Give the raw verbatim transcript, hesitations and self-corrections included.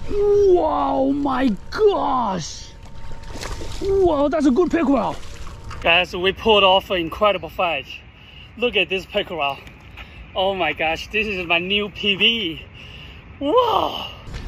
Wow, my gosh! Wow, that's a good pickerel. Guys, we pulled off an incredible fight. Look at this pickerel. Oh my gosh, this is my new P B. Wow!